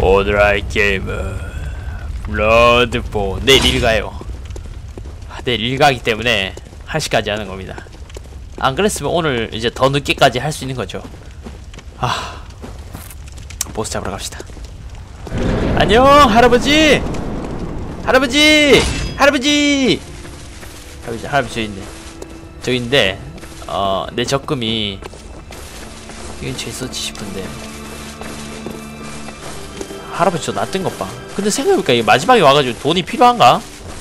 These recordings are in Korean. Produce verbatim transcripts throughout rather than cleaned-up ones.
오늘 할 게임은 블러드본. 내일 일가요. 내일 일가기 때문에 한 시까지 하는 겁니다. 안 그랬으면 오늘 이제 더 늦게까지 할 수 있는 거죠. 아, 보스 잡으러 갑시다. 안녕 할아버지. 할아버지 할아버지 할아버지 할아버지 저기 있네. 저기 있는데 어 내 적금이 이 근처에 있었지 싶은데. 할아버지 저 놔뜬 것 봐. 근데 생각해보니까 이게 마지막에 와가지고 돈이 필요한가?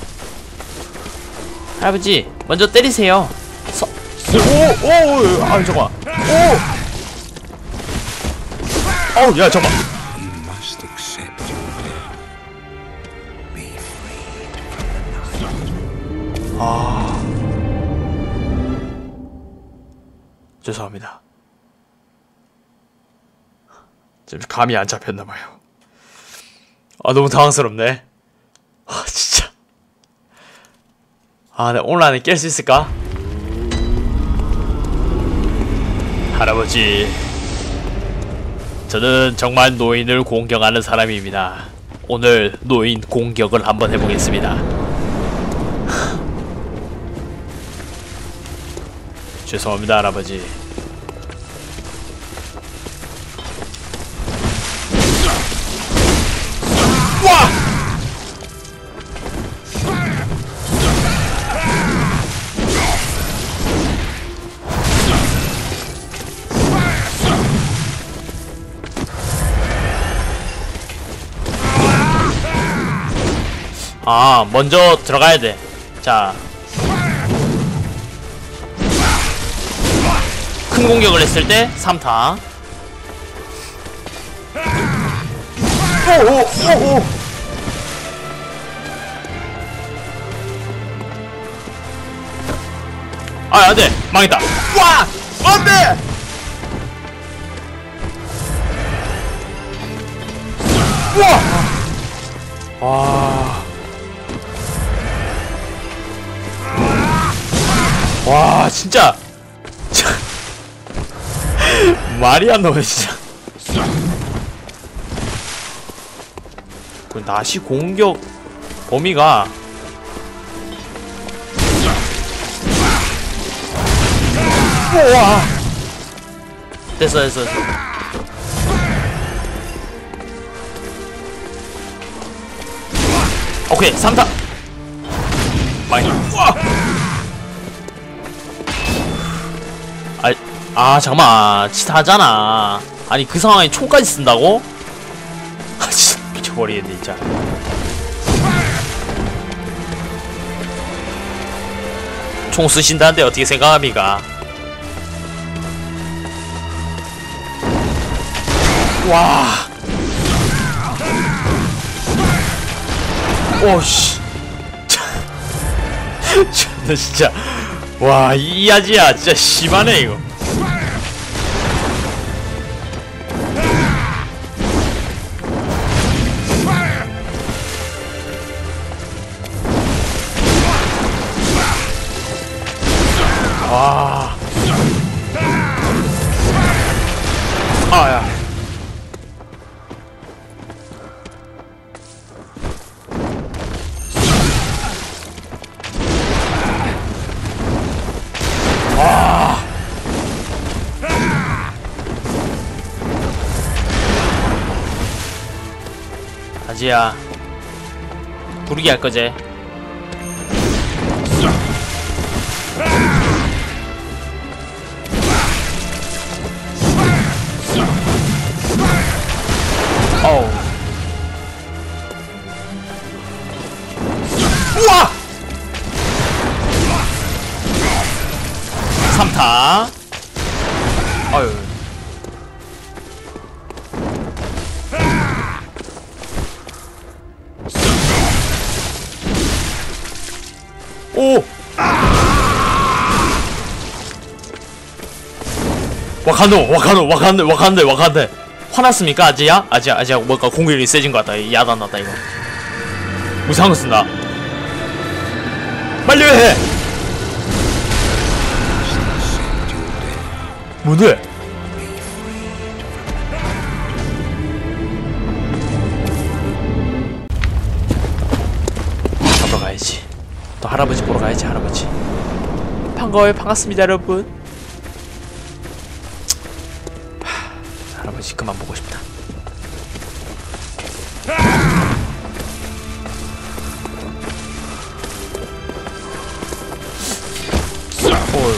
할아버지 먼저 때리세요. 서... 오! 오! 아 잠깐만. 오! 어우 야 잠깐만. 아... 죄송합니다. 지금 감이 안 잡혔나봐요. 아 너무 당황스럽네. 아 진짜. 아 내가 오늘 안에 깰 수 있을까? 할아버지, 저는 정말 노인을 공경하는 사람입니다. 오늘 노인 공격을 한번 해보겠습니다. 죄송합니다 할아버지. 와! 아, 먼저 들어가야 돼. 자, 큰 공격을 했을 때 삼 타. 오오오오. 아 안돼. 망했다. 와 안돼. 와. 와. 와 진짜. 말이 안 나와 진짜. 그 나시 공격 범위가 우와. 됐어 됐어 됐어. 오케이 삼 타. 많이. 우와. 아, 아 잠깐만 치타하잖아. 아니 그 상황에 총까지 쓴다고? 아 진짜 미쳐버리겠네 진짜. 총 쓰신다는데 어떻게 생각합니까? 와. 오씨. 너 진짜. 와, 이 아지야 진짜 심하네 이거. 와. 아야. 와. 아지야. 부르기 할 거지? 어우. 우와! 삼 타. 어휴. 오! 와칸노! 와칸노! 와칸데! 와칸데! 와칸데! 화났습니까 아지야? 아지야 아지야 뭔가 공격이 세진 것 같다. 야단났다 이거. 무상한 거 쓴다. 빨리 해! 뭔데? 또 할아버지 보러 가야지. 할아버지 반가워요. 반갑습니다 여러분. 하, 할아버지 그만 보고 싶다. 어휴.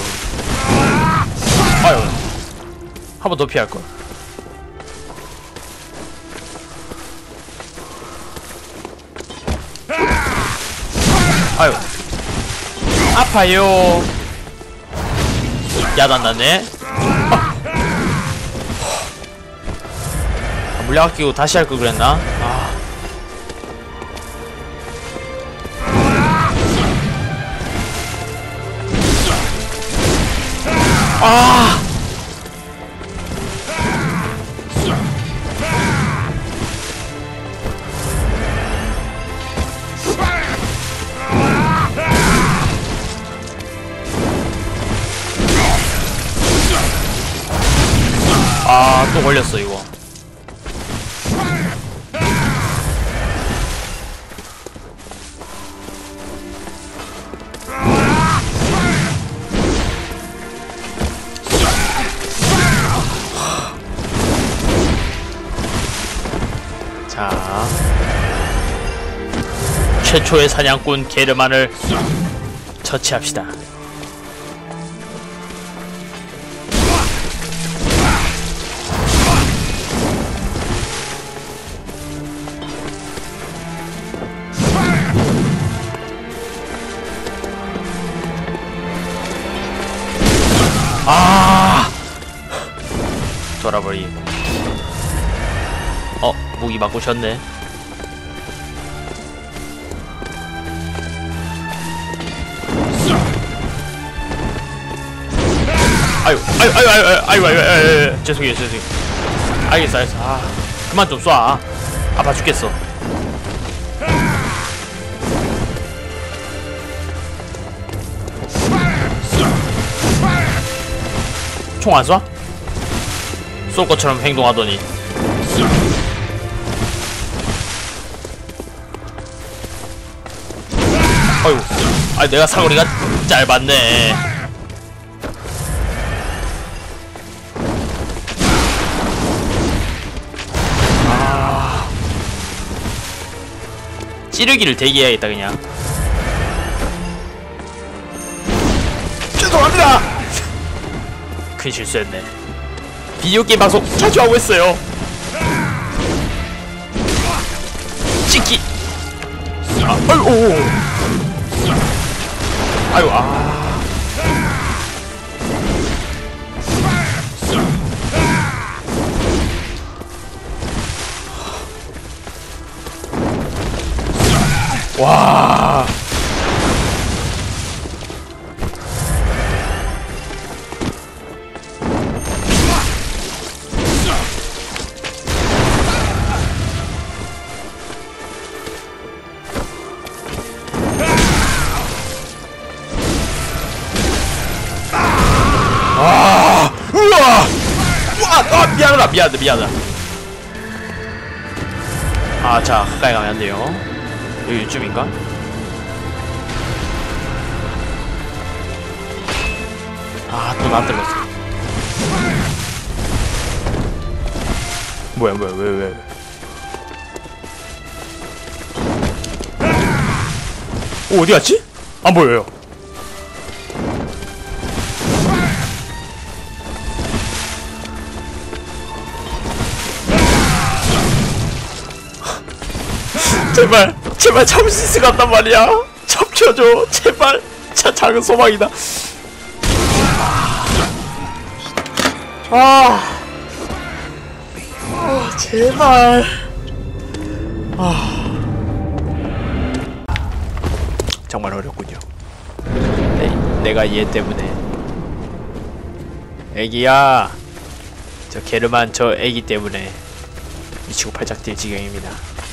아유 한 번 더 피할걸. 아유 아파요. 야단 났네. 아. 물약 끼고 다시 할 걸 그랬나? 아. 아. 아, 또 걸렸어 이거. 자, 최초의 사냥꾼 게르만을 처치합시다. 아, 돌아버리. 어, 무기 바꾸셨네. 아유, 아유, 아유, 아유, 아유, 아유, 아유, 아유, 죄송해요, 죄송해요. 알겠어, 알겠어. 아, 그만 좀 쏴. 아파 죽겠어. 총 안 쏴? 쏠 것처럼 행동하더니. 어휴, 아 내가 사거리가 짧았네. 아, 찌르기를 대기해야겠다 그냥. 죄송합니다. 큰 실수했네. 비디오 게임 방송 자주 하고 있어요. 찍기. 아, 아유, 오. 아유, 아. 와. 아, 우와, 우와, 아, 미안하다, 미안하다, 미안하다. 아, 자, 가까이 가면 안 돼요. 여기 이쯤인가? 아, 또 나 들렀어. 뭐야, 뭐야, 왜, 왜, 왜? 오, 어디 갔지? 안 보여요. 제발, 제발 참을 수 있을 것 같단 말이야. 잡혀줘, 제발. 자, 작은 소망이다. 아, 아 제발. 아, 정말 어렵군요. 내, 내가 얘 때문에. 애기야, 저 게르만 저 애기 때문에 미치고 팔짝 뛸 지경입니다.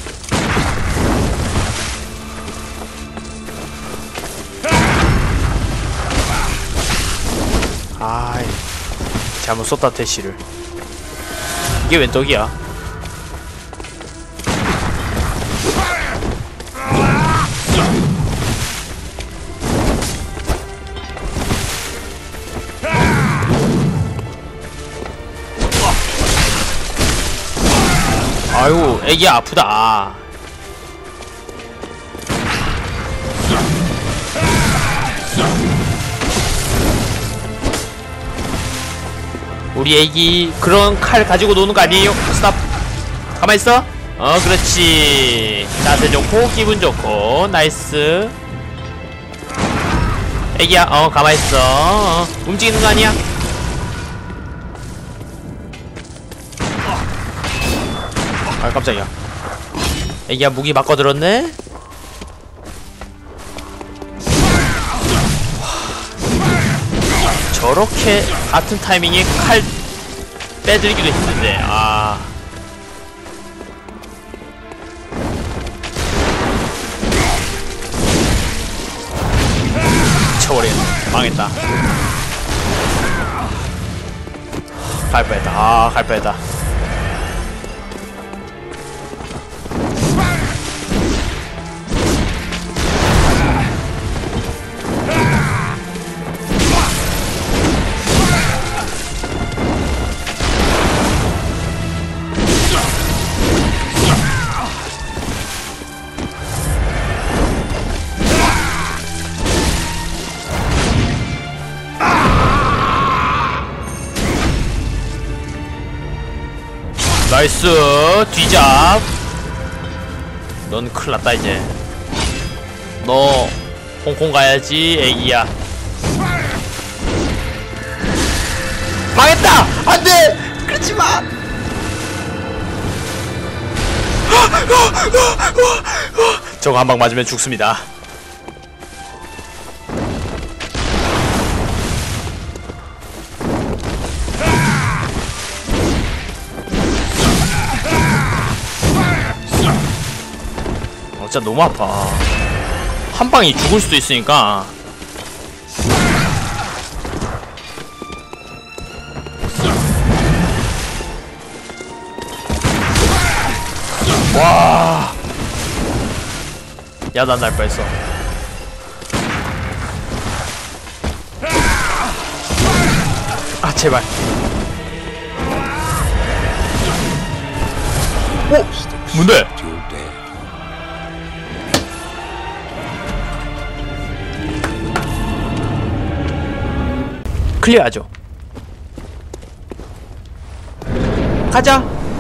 아이, 잘못 쏟다 대시를. 이게 웬 떡이야? 아이고 애기 아프다. 우리 애기 그런 칼 가지고 노는 거 아니에요? 스탑. 가만히 있어. 어 그렇지. 자세 좋고 기분 좋고 나이스. 애기야 어 가만히 있어. 어, 움직이는 거 아니야? 아 깜짝이야. 애기야 무기 바꿔들었네? 저렇게 같은 타이밍에 칼 빼들기도 힘든데 아 쳐버리겠네. 망했다. 갈 뻔했다. 아 갈 뻔했다. 나이스 뒤잡. 넌 큰일났다 이제. 너 홍콩 가야지 애기야. 망했다. 안돼. 그렇지마. 저거 한 방 맞으면 죽습니다. 진짜 너무 아파. 한 방이 죽을 수도 있으니까. 와. 야단 날 뻔했어. 아 제발. 오! 뭔데? 클리어하죠. 가자.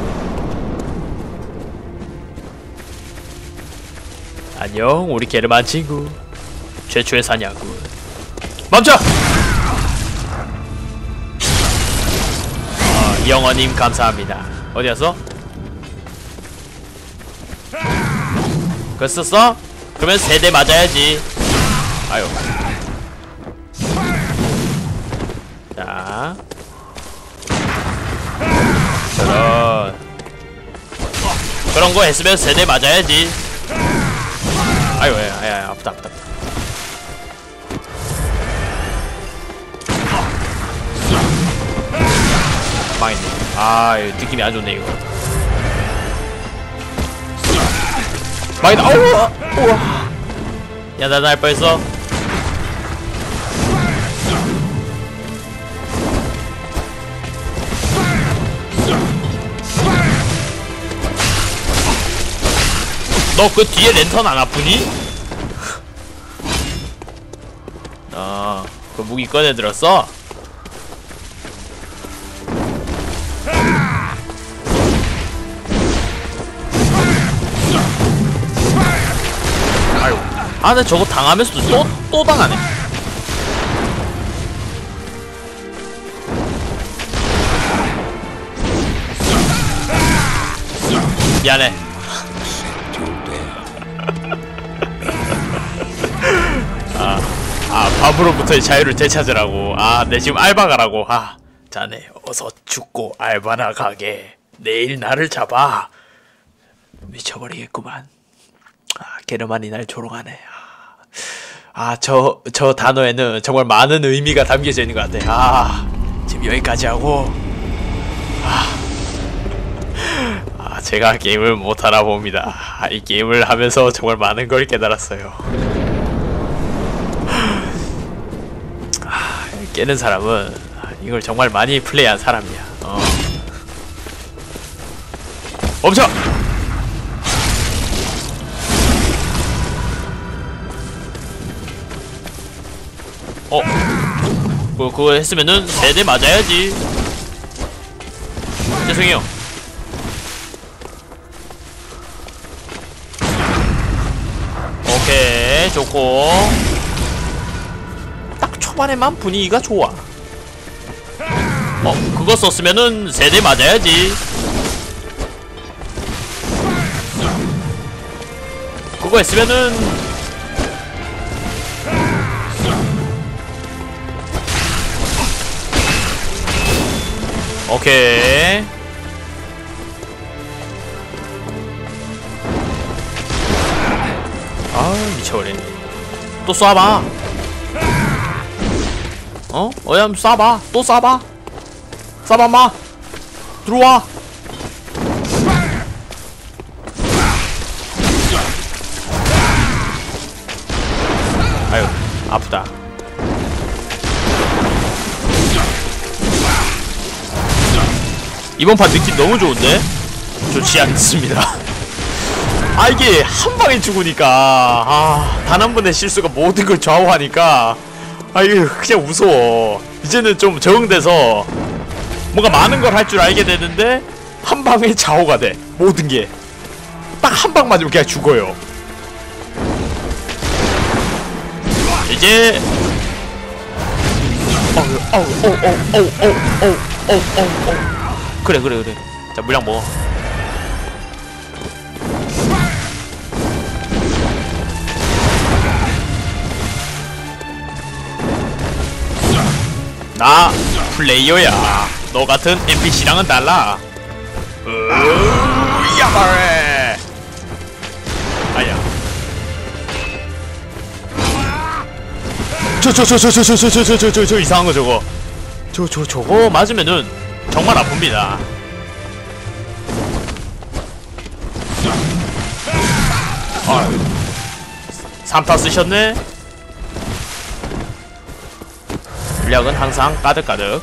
안녕 우리 게르만 친구. 최초의 사냥꾼. 멈춰. 어, 영어님 감사합니다. 어디 갔어? 그거 썼어? 그러면 세대 맞아야지. 아유. 자, 저런 그런 거 했으면 세대 맞아야지. 아유, 아유, 아유, 아유 아프다, 아프다. 망했네. 아, 느낌이 안 좋네 이거. 망했다. 어우, 우와. 야, 나 날 뻔했어. 너 그 뒤에 랜턴 안 아프니? 아, 그 무기 꺼내 들었어? 아유, 아, 근데 저거 당하면서도 또, 또 당하네. 미안해. 아, 아 밥으로부터의 자유를 되찾으라고. 아, 내 지금 알바 가라고. 아, 자네 어서 죽고 알바나 가게. 내일 나를 잡아. 미쳐버리겠구만. 아, 게르만이 날 조롱하네. 아, 저, 저 단어에는 정말 많은 의미가 담겨져 있는 것 같아. 아, 지금 여기까지 하고. 아, 아 제가 게임을 못하나 봅니다. 아, 이 게임을 하면서 정말 많은 걸 깨달았어요. 아, 깨는 사람은 이걸 정말 많이 플레이한 사람이야. 어. 멈춰! 어? 뭐 그거 했으면은 세대 맞아야지. 죄송해요. 오케이, 좋고. 딱 초반에만 분위기가 좋아. 어, 그거 썼으면은 세대 맞아야지. 그거 했으면은 오케이. 아, 미쳐버리네. 또 쏴봐. 어? 어야, 한번 쏴봐. 또 쏴봐. 쏴봐, 마. 들어와. 아유, 아프다. 이번 판 느낌 너무 좋은데? 좋지 않습니다. 아, 이게 한 방에 죽으니까, 아, 단 한 번의 실수가 모든 걸 좌우하니까, 아, 이거 그냥 무서워. 이제는 좀 적응돼서 뭔가 많은 걸 할 줄 알게 되는데, 한 방에 좌우가 돼. 모든 게. 딱 한 방 맞으면 그냥 죽어요. 이제, 어우, 어우, 어우, 어우, 어우, 어우, 어우, 어우, 어우. 그래 그래 그래. 자, 물량 먹어. 나 플레이어야. 너 같은 엔피씨랑은 달라. 으, 야바레. 아야. 저 저 저 저 저 저 저 저 저 저 저 이상한 거 저거. 저 저 저거 맞으면은 정말 아픕니다. 아유, 삼타 쓰셨네? 물량은 항상 가득가득.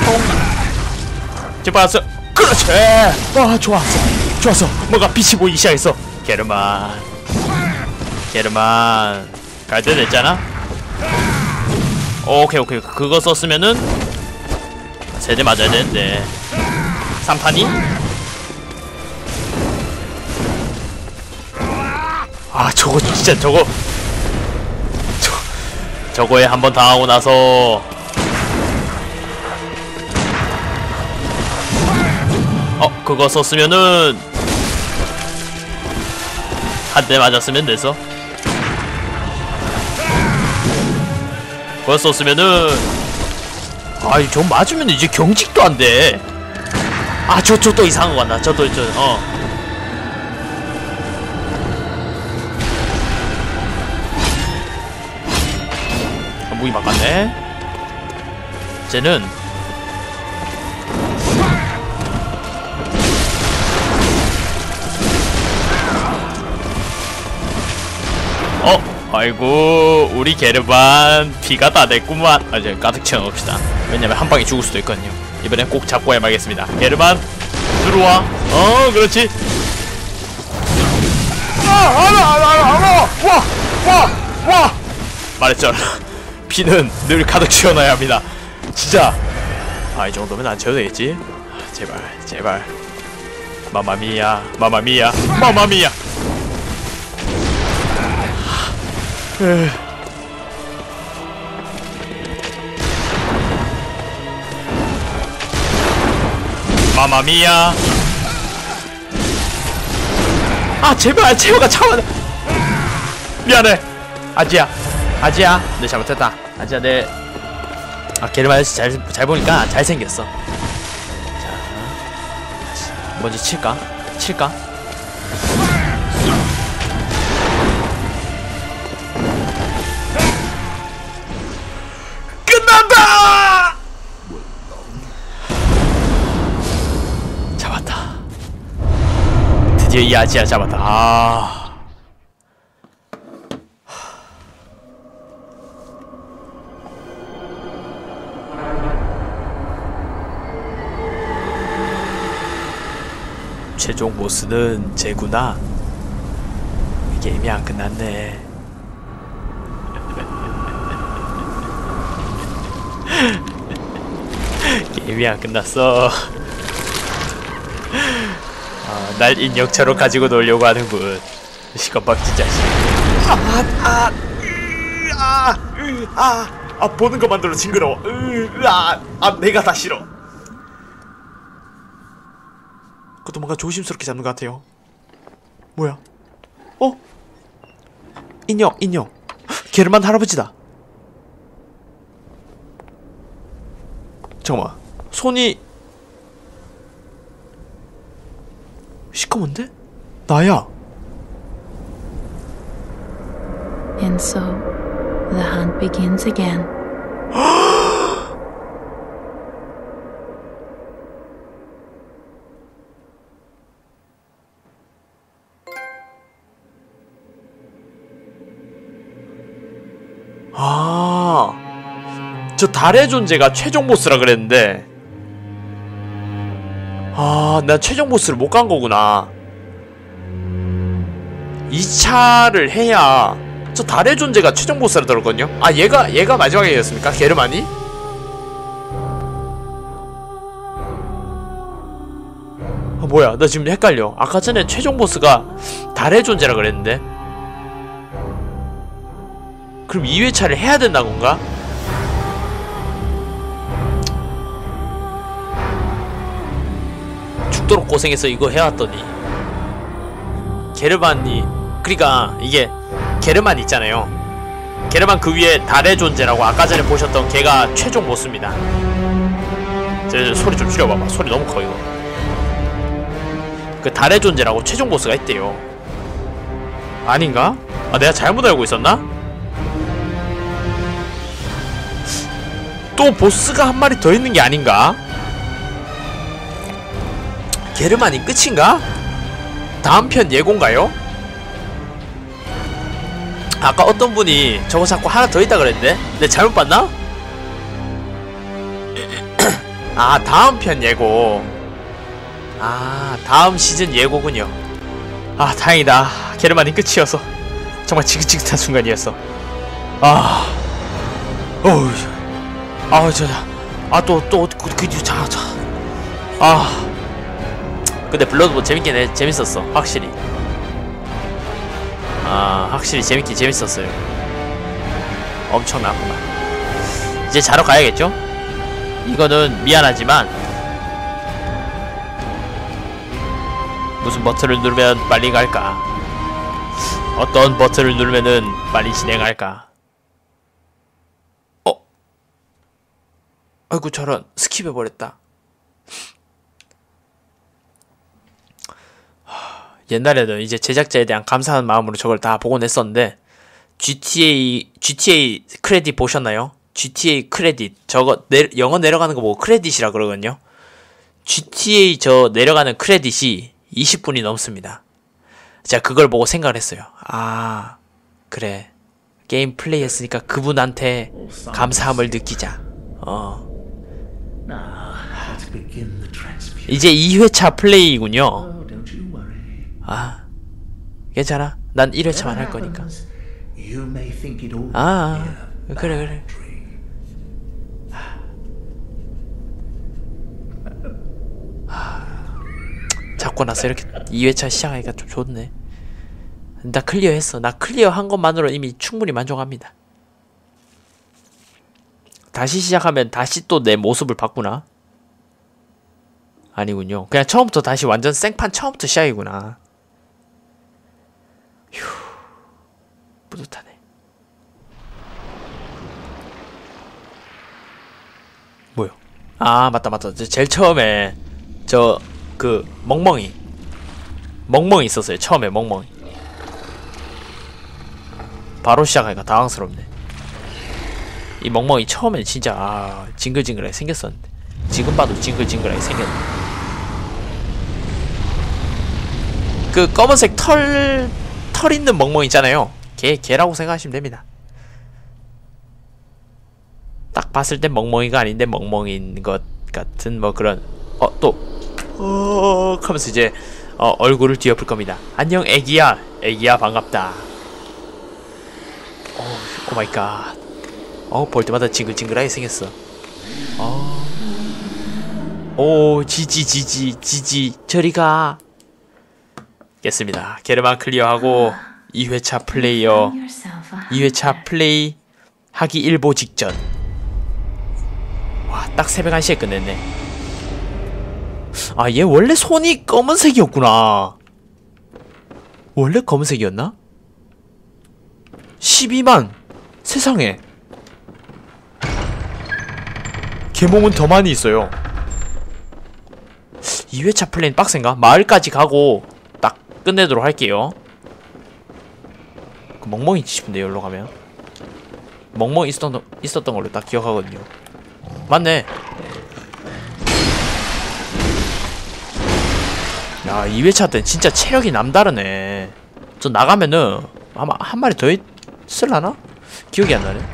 집어왔어. 그렇지! 아, 좋았어. 좋았어. 뭔가 빛이 보이기 시작했어. 게르만. 게르만. 갈 때 됐잖아? 오케이, 오케이. 그거 썼으면은 세대 맞아야 되는데. 삼판이? 아, 저거 진짜 저거 저, 저거에 한번 당하고 나서 어, 그거 썼으면은 한 대 맞았으면 됐어. 그거 썼으면은 아이, 저 맞으면 이제 경직도 안 돼. 아, 저 저 또 이상한 거 같나? 저 또 저 어. 무기 바꿨네. 쟤는 어, 아이고, 우리 게르반 피가 다 됐구만. 아, 이제 가득 채워놓읍시다. 왜냐면 한 방에 죽을 수도 있거든요. 이번엔 꼭 잡고 해봐야겠습니다. 게르반 들어와. 어, 그렇지. 아, 알아, 알아, 알아, 알아. 와, 와, 와. 말했잖아. 피는 늘 가득 채워놔야 합니다. 진짜. 아, 이 정도면 안 채워도 되겠지? 제발, 제발. 마마미야, 마마미야, 마마미야. 마마미야. 아, 제발, 제어가 참아. 미안해, 아지야. 아지야, 내 잘못했다. 아지야, 내. 아, 게르만 아저씨 잘, 잘 보니까 잘생겼어. 자, 먼저 칠까? 칠까? 끝난다! 잡았다. 드디어 이 아지야 잡았다. 아. 최종 보스는 쟤구나. 게임이 안 끝났네. 게임이 안 끝났어. 아, 날 인력차로 가지고 놀려고 하는군. 시건박지 자식. 아, 아, 으, 아, 으, 아, 아, 보는 것만으로 징그러워. 으, 아, 아, 내가 다 싫어. 그것도 뭔가 조심스럽게 잡는 것 같아요. 뭐야? 어? 인형, 인형. 게르만 할아버지다. 잠깐만. 손이 시커먼데? 나야. And so the hunt begins again. 아, 저 달의 존재가 최종 보스라 그랬는데, 아, 나 최종 보스를 못 간 거구나. 이 차를 해야 저 달의 존재가 최종 보스라 들었거든요. 아, 얘가 얘가 마지막이었습니까? 게르만이? 아, 뭐야, 나 지금 헷갈려. 아까 전에 최종 보스가 달의 존재라 그랬는데, 그럼 이 회차를 해야 된다 건가? 죽도록 고생해서 이거 해왔더니 게르만이, 그니까 이게 게르만 있잖아요. 게르만 그 위에 달의 존재라고 아까 전에 보셨던 걔가 최종 보스입니다. 저, 소리 좀 줄여봐봐. 소리 너무 커 이거. 그 달의 존재라고 최종 보스가 있대요. 아닌가? 아, 내가 잘못 알고 있었나? 또 보스가 한 마리 더 있는 게 아닌가? 게르만이 끝인가? 다음 편 예고인가요? 아까 어떤 분이 저거 자꾸 하나 더 있다 그랬는데? 내가 잘못 봤나? 아, 다음 편 예고. 아, 다음 시즌 예고군요. 아, 다행이다. 게르만이 끝이어서 정말 지긋지긋한 순간이었어. 아, 어우, 아, 저, 아, 또, 또, 그, 그, 자, 자, 아. 근데 블러드본 재밌긴 해, 재밌었어, 확실히. 아, 확실히 재밌긴 재밌었어요. 엄청나구만. 이제 자러 가야겠죠? 이거는 미안하지만 무슨 버튼을 누르면 빨리 갈까? 어떤 버튼을 누르면은 빨리 진행할까? 어? 아이고, 저런, 스킵해버렸다. 옛날에는 이제 제작자에 대한 감사한 마음으로 저걸 다 복원했었는데, 지티에이 지티에이 크레딧 보셨나요? 지티에이 크레딧, 저거 내, 영어 내려가는 거 보고 크레딧이라 그러거든요. 지티에이 저 내려가는 크레딧이 이십 분이 넘습니다. 제가 그걸 보고 생각을 했어요. 아, 그래, 게임 플레이 했으니까 그분한테 감사함을 느끼자. 어, 이제 이 회차 플레이군요. 아, 괜찮아. 난 일 회차만 할 거니까. 아, 그래 그래. 잡고 나서 이렇게 이 회차 시작하니까 좀 좋네. 나 클리어했어. 나 클리어한 것만으로 이미 충분히 만족합니다. 다시 시작하면 다시 또 내 모습을 바꾸나? 아니군요. 그냥 처음부터 다시 완전 생판 처음부터 시작이구나. 휴, 뿌듯하네. 뭐요? 아, 맞다 맞다. 제일 처음에 저 그 멍멍이 멍멍이 있었어요. 처음에 멍멍이. 바로 시작하니까 당황스럽네. 이 멍멍이 처음엔 진짜 아, 징글징글하게 생겼었는데 지금 봐도 징글징글하게 생겼네. 그 검은색 털 털 있는 멍멍이 있잖아요. 걔 걔라고 생각하시면 됩니다. 딱 봤을 땐 멍멍이가 아닌데 멍멍이인 것 같은 뭐 그런 어 또 어 하면서 이제 어, 얼굴을 뒤엎을 겁니다. 안녕 애기야. 애기야 반갑다. 오, 오 마이 갓. 어, 볼 때마다 징글징글하게 생겼어. 어. 오, 지지 지지 지지 저리가. 깼습니다. 게르만 클리어하고 이 회차 플레이어 이 회차 플레이 하기 일보 직전. 와, 딱 새벽 한 시에 끝냈네. 아, 얘 원래 손이 검은색이었구나. 원래 검은색이었나? 십이만 세상에. 개몽은 더 많이 있어요. 이 회차 플레이는 빡센가? 마을까지 가고 딱 끝내도록 할게요. 그 멍멍이지 싶은데 여기로 가면 멍멍이 있었던, 있었던 걸로 딱 기억하거든요. 맞네. 야, 이 회차 때는 진짜 체력이 남다르네. 저 나가면은 아마 한 마리 더 있을라나? 기억이 안 나네.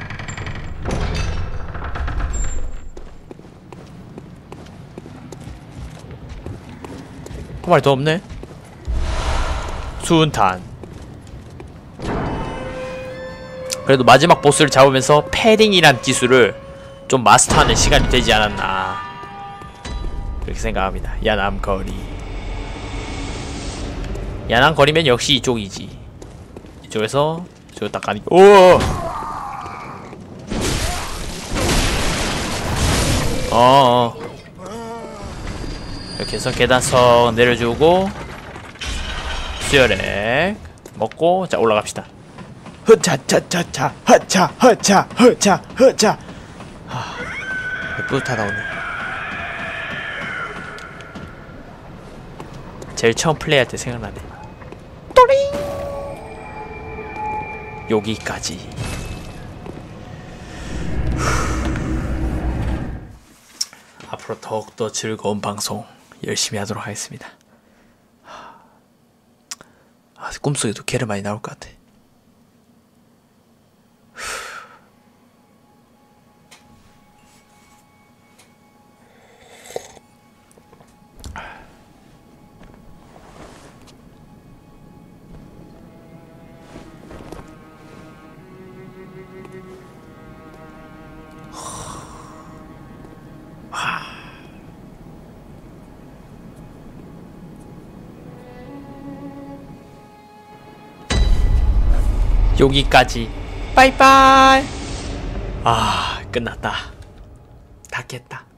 한 마리 더 없네. 수은탄. 그래도 마지막 보스를 잡으면서 패딩이란 기술을 좀 마스터하는 시간이 되지 않았나, 그렇게 생각합니다. 야남거리. 야남거리면 역시 이쪽이지. 이쪽에서 저거 딱 가니. 오! 어어. 이렇게 해서 계단석 내려주고 수혈액 먹고 자 올라갑시다. 흐차차차차 흐차 흐차 흐차 흐차. 하, 뿌듯하다 오늘. 제일 처음 플레이할 때 생각나네. 또링. 여기까지. 앞으로 더욱더 즐거운 방송 열심히 하도록 하겠습니다. 아, 꿈속에도 개를 많이 나올 것 같아. 여기까지. 빠이빠이. 아, 끝났다. 다 깼다.